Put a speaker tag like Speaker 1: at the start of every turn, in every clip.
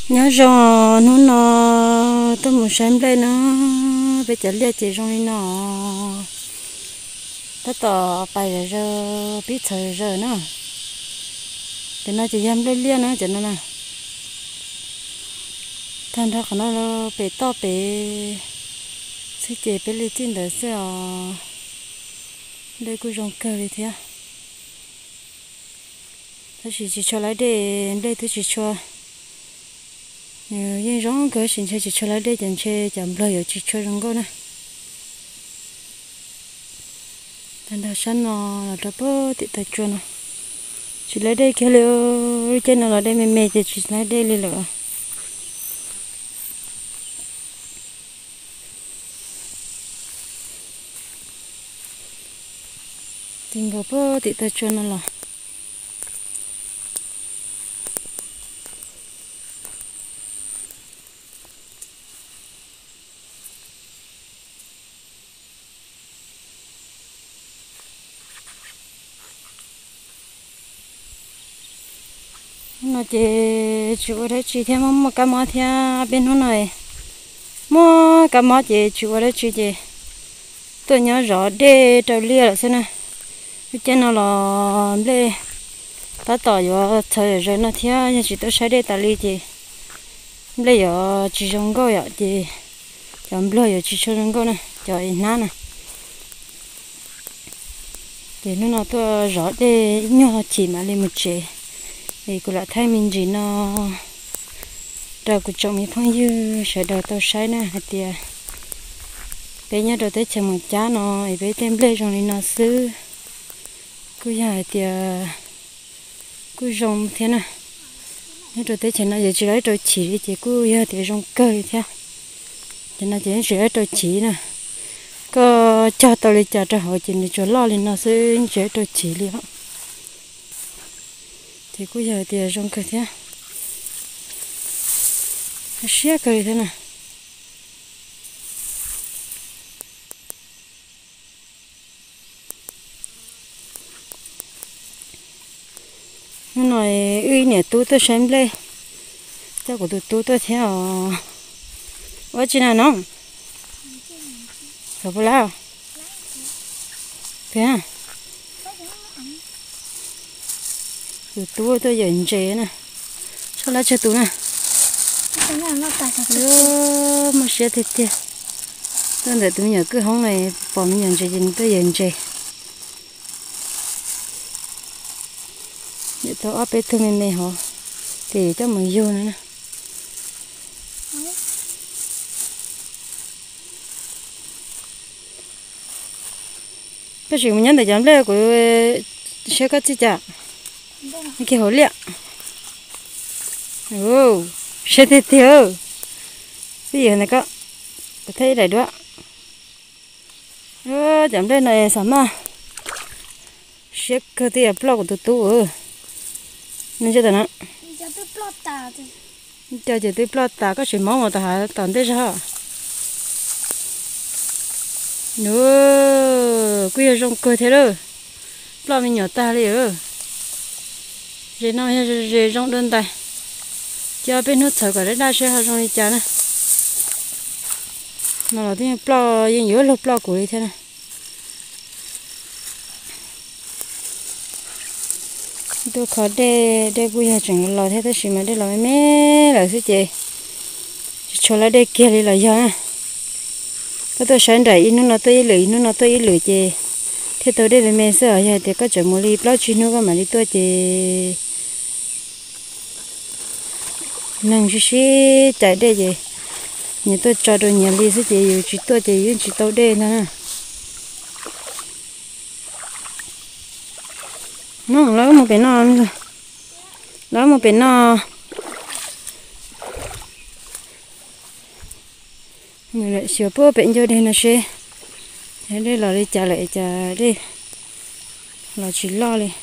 Speaker 1: nhớ rồi nó tôi muốn xem đây nó bây giờ liệt chỉ rồi nó tất tỏ bài rồi biết thời rồi nó thì nó chỉ em lên liên nữa cho nó nè thành ra nó bị to bị sẽ chế bị lên trên đó sẽ đây cũng rong cờ đi thế它只出来的，那它只出，因人个现在只出来的，人家讲不了有只出人个呢。但它山呢，它不地它出呢，只来的去了，真的来的没没的只来的了。听个不地它出呢了。nó chỉ chịu đấy chỉ thêm một cái mỏ theo bên nó này mua cái mỏ chỉ chịu đấy chỉ tôi nhớ rõ để trâu lia là thế này cái nó là để ta tỏ vô thời rồi nó theo nhưng chỉ tôi sai để ta li chỉ bây giờ chỉ dùng gạo vậy thì chọn bây giờ chỉ dùng gạo này chọn nát này thì nó tôi rõ để nhỏ chỉ mà lên một chế thì cũng là thay mình chỉ nó đầu của chồng mình phong dư sẽ đầu tao sai nè thì bây giờ đầu tới chồng một cha nó bây thêm lấy rồi nó xứ cứ giờ thì cứ rong thế nè đầu tới chồng nó giờ chỉ lấy đầu chỉ thì cứ giờ thì rong cơ thế cho nó chỉ lấy đầu chỉ nè có cha tao lấy cha cho họ chỉ để cho lo lên nó sẽ chỉ đầu chỉ liền thì cứ giờ thì rong cơ thế xé cơ thế này nó nói uy nè tôi xem đây chắc của tôi theo ở trên nào nó không lao thế à tôi giờ chế nè sao lại cho tôi nè mà sẽ thịt thiệt tôi để tôi nhớ cứ hôm này bỏ mình nhận chế tôi giờ chế để tôi áp bếp thương mình họ thì cho mình vô nữa nè cái gì mình nhắn để dám lên của sẽ có chi trả cái hổ liệng sẽ thịt thiệt bây giờ này có thấy đầy đó dám lên này sắm mà sẽ cơ thì blog của tôi nên cho tao cho chị tôi plot ta có chuyện món mà ta toàn thế sao nữa quy rong cơ thế rồi plot mình nhỏ ta đi rồi nó rồi rong đơn tay cho bên nước thở cả đấy đa số họ rong đi chả nè nó là tiếng plot yên nhớ lúc plot của đi thế này tôi khó để bây giờ chẳng lo thế tôi chỉ mà để lo mẹ là cái gì cho lại để kia đi là do cái tôi sáng dậy nó tôi lười chị thế tôi để mẹ sợ giờ thì có chuyện mua ly bao chuyện nữa mà đi tôi chị năng chỉ chạy đây gì nhà tôi cho đồ nhà ly cái gì chỉ tôi chị chỉ tôi đây nè nó lấy một cái no nữa lấy một cái no mình lại sửa bữa bệnh cho đây là xe thế đây là đi trả lại trả đi là chỉ lo đi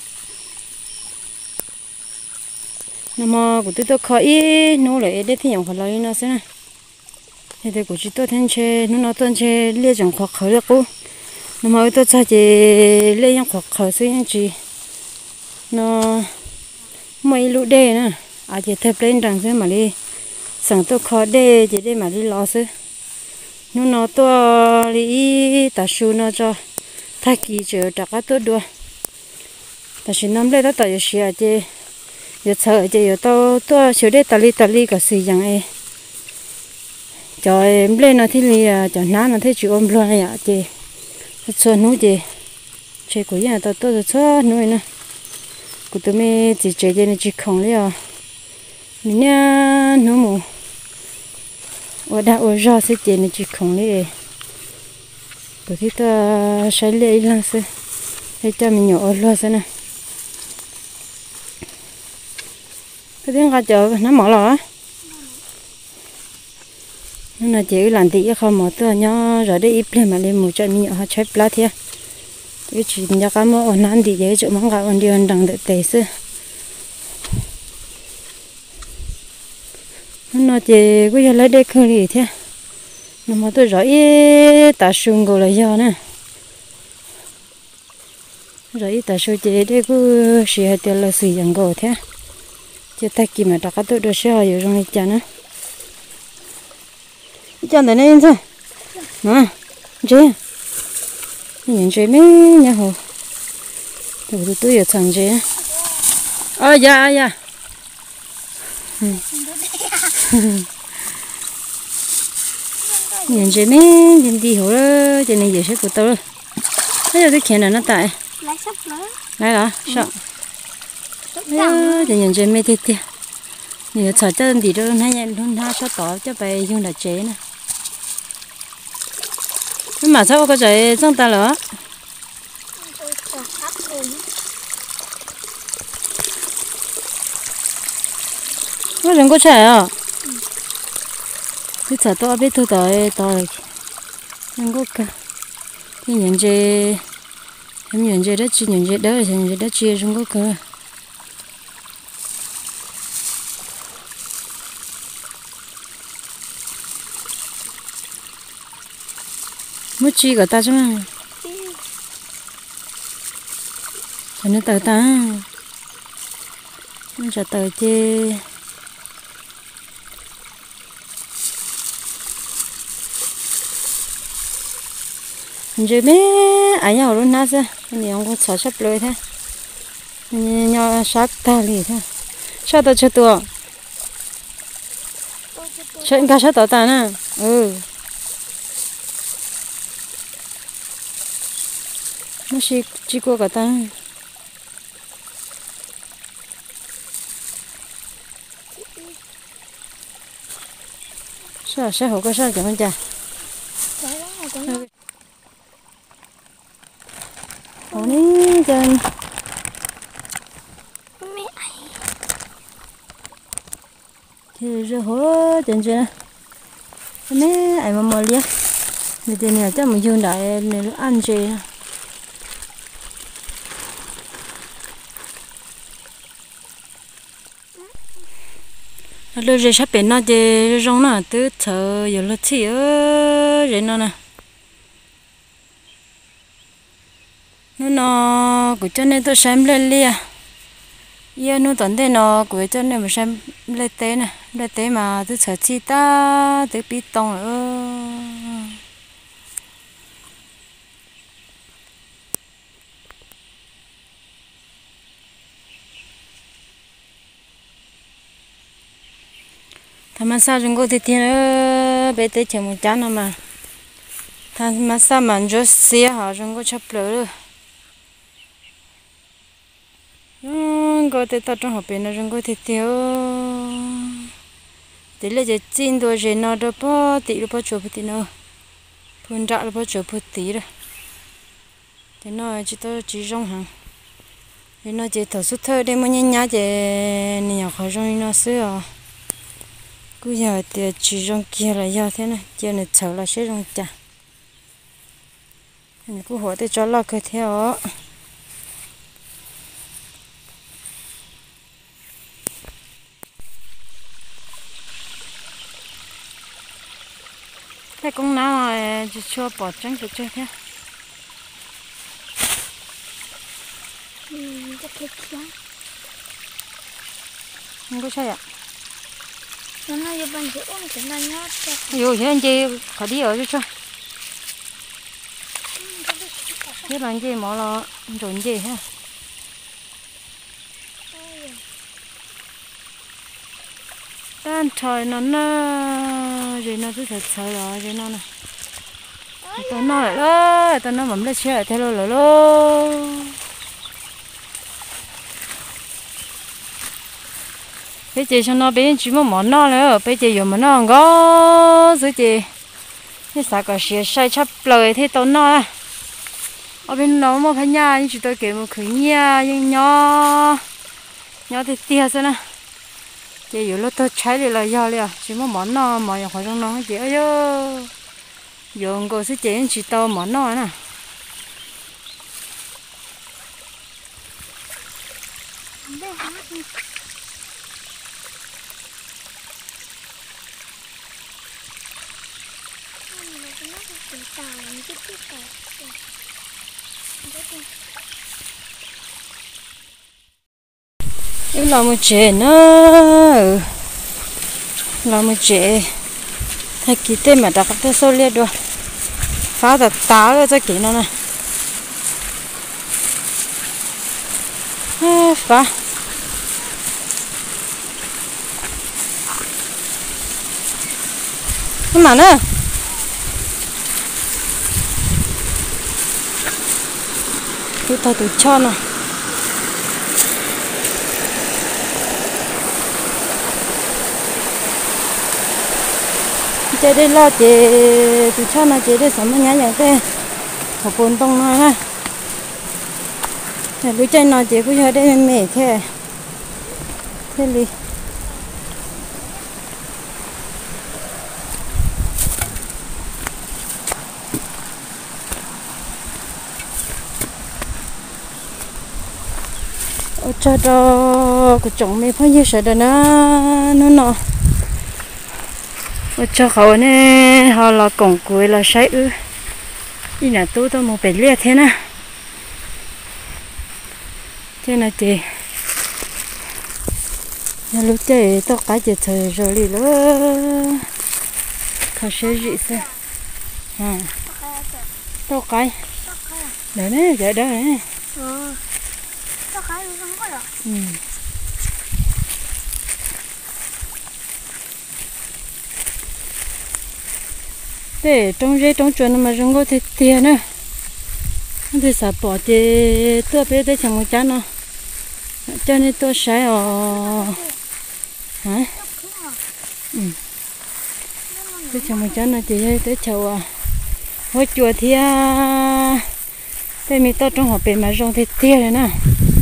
Speaker 1: nhưng mà của tôi khó ý nó lại để thì nhận khỏi lo nó xem này thì của tôi thêm chơi nó tuần chơi liên chẳng khó khởi được cô nhưng mà tôi cho chị liên chẳng khó khởi suy nghĩ chị nó mấy lũ đê nè à chỉ thép lên rằng thế mà đi sáng tôi khó để chỉ để mà đi lo chứ nó tôi đi ta su nó cho thay kỳ chờ trả cái tôi đua ta chỉ nắm lấy đó tại vì à chị giờ sợ chị giờ tôi sửa để ta li cả sự dạng ấy cho em lên nó thì li cho ná nó thấy chịu ôm luôn này ạ chị cho nuôi chị của nhà tôi cho nuôi nữa của tụi mình chỉ chơi nên chỉ không lấy à mình nha nó mù ở đã ở ra sẽ chơi nên chỉ không lấy của thì ta sai lấy lăng sẽให้cho mình nhỏ lo xem nè cái tiếng gà chợ nó mở lò nó là chỉ làm tí không mở tôi nhỏ rồi đấy ít lên mà lên một trận mình nhỏ chơi plát thế cái chuyện nhà cái mà ở nan thì dễ chỗ măng gạo ăn đi ăn đằng đợi tệ xưa nó chỉ bây giờ lấy đây khơi gì thế nó mà tôi rõ ta sung gọi là do nè rồi ta sung chỉ đây cứ xịt tiền là xịt dạng gọi thế chỉ ta kìm mà đặt tôi đồ xe ở trong này chán á chán này nên sao nè chứ nhìn chơi mấy nhà hồ tôi ở thằng chứ dạ nhìn chơi mấy nhìn đi hồ đó cho nên giờ sẽ của tôi bây giờ cái khen là nó tại lại hả sao nhìn chơi mấy thế thế nhìn sợ chân thì đâu hay nhận luôn ha sao tỏ cho bay dùng là chế nè nhưng mà sao có chơi trong ta lỡ nó đừng có chạy à cái sợ to biết thôi to đừng có cả cái nhận chơi em nhận chơi đất chi nhận chơi đó là nhận chơi đất chia không có cả mất chi cả ta chứ mà cho nên tờ ta nó cho tờ chứ rồi mấy anh nhau luôn nát ra anh em có xóa sắp lôi thế nhau sát ta lì thế sao tao chưa tua chuyện cá sát tao ta nè nó chỉ có cả ta sao hổ có sao chẳng không chả hổ ní chân thì rồi hổ chân chân mấy ai mà mò liếc người ta này chắc mình dùng đại này nó ăn gì rồi sắp đến nó thì rong nó từ chờ giờ là chỉ ở rồi nó nè nó của cho nên tôi xem lên lia giờ nó tận thế nó của cho nên mà xem lên té nè lên té mà tôi chờ chi ta tôi bị tông nữa thằng massage chúng tôi thì tiền ở bên đây chỉ một chán thôi mà thằng massage mình cho xe họ chúng tôi chấp lỡ có thể tao trong học bên nó chúng tôi thì tiêu tí là chỉ chín đôi rồi nó đâu bao tí đâu bao chụp tí nữa phun ra đâu bao chụp tí rồi thì nó chỉ tao chỉ trong hàng thì nó chỉ thở sút thở để mà nhá chỉ nhiều khó trong nó sữa cứ giờ thì chỉ trong kia là do thế này kia này chờ là sẽ trong chả mình cứ hỏi để cho lo cái theo cái con nào chỉ cho bỏ trắng được chưa thế không có sai ạ
Speaker 2: nó nói cho bạn chị ôm cái này nhá
Speaker 1: dù thế anh chị có đi ở cho thế bạn chị mở là rộn gì ha tan trời nó rồi nó cứ thật sợ rồi nó nè tao nói đó tao nói mắm lên xe theo lô lô bây giờ cho nó bên chỉ món nó nữa bây giờ dùng món nó không có gì chị thế sao có xe sai chấp lời thế tao nói ở bên nó mà phải nhà nhưng chỉ tôi kể một khởi nhà nhưng nhỏ nhỏ thì tia xem nè chịอยู่lúc tôi trái thì là do liền chỉ món nó mà khỏi trong nó chị ơi dùng cô sẽ chế chỉ tao món nó nè cái là một chế nữa là một chế thay kỳ tên mà đặt cái số liệt được phá được tá rồi cho kỳ nó này phá cái mà nữa tôi thay tôi cho nè chế đây là chế tôi cho nó chế đây sắm nó nhảy cái một cuốn tông nó ha lúc chơi nó chế cũng cho đây mẹ thế thế đi ở cho đó của chồng mẹ phải như sợ đó nó cho họ nè họ là cổng cuối là say ư đi là tôi một bể liệt thế nè thế là chị lúc chơi tôi cái chị thời rồi đi nữaเขาsẽ gì sao tôi cái đấy đấy vậy đấy
Speaker 2: tôi cái không có được
Speaker 1: để trong dây trong chuột mà trong có thể tiền nữa thì sao bỏ thì tôi biết để chẳng một chán nó cho nên tôi sẽ hả để chẳng một chán nó chỉ để chầu hôi chuột thì để mình tao trong họ bên mà trong thì tiền rồi nè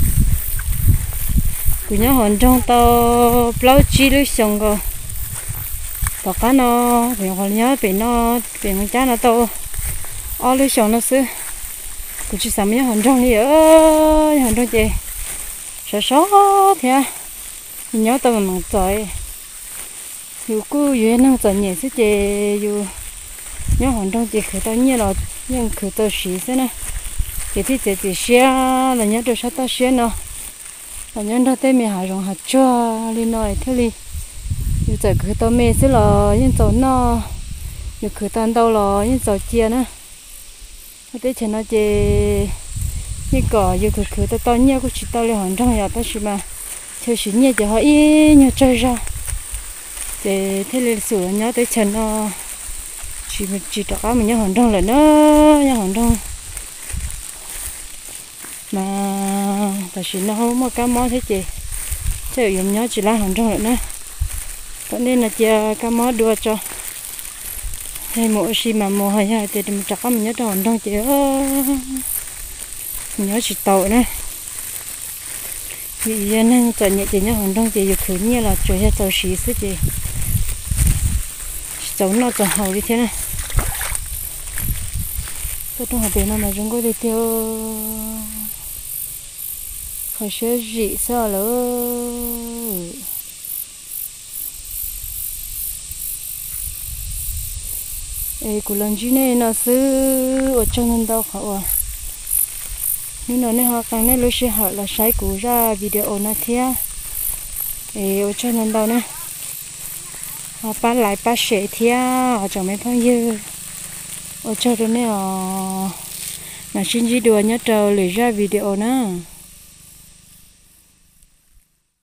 Speaker 1: cứ nhớ hòn trong tao bao chi lúc xong rồi tao cá nó thì còn nhớ bị nó bị con cá nó to ở lúc xong nó xứ cứ chỉ sắm nhớ hòn trong đi ơi hòn trong chị sợ sót thì nhớ tao mà trời dù cứ vậy nó trời nhẹ xí chị dù nhớ hòn trong chị khởi tao nhớ là nhưng khởi tao xí thế này thì chị xé là nhớ được sao tao xé nó là nhớ nó tên mình hại rong hạt cho đi nói thế đi dù trời cứ tao mê xí là nhưng chỗ nó dù cứ tan đâu là nhưng chỗ chia nữa thế cho nó chị như cỏ dù cứ tao nhớ cũng chỉ tao lên hòn trong nhà tao chỉ mà chơi chỉ nhớ cho họ ý nhớ chơi ra để thế lịch sử nhớ tới chân nó chỉ tao cá mình nhớ hòn trong là nó nhớ hòn trong mà tại chỉ nó không có cá mó thế chị chơi dùng nhớ chỉ là hòn trong lại nữa cho nên là chia cá mó đua cho hay mỗi khi mà mùa hè thì mình chắc mình nhớ hòn trong chị nhớ chỉ tàu này vì nên cho nhẹ chị nhớ hòn trong chị khử như là chơi hết tàu xí xí chị chống nó cho hầu như thế này tôi trong hộp bên nó mà chúng có đi tiêu phải sẽ dị sao lỡ ê của lần trước này nó xứ ở trong thân đâu khẩu nhưng nó này họ càng này lúc sẽ hỏi là sai cũ ra video nó thế thì ở cho nên đâu nè họ bán lại bán sẻ thì ở trong mấy phong dư ở cho đó nè mà xin chỉ đùa nhớ trâu lấy ra video nữa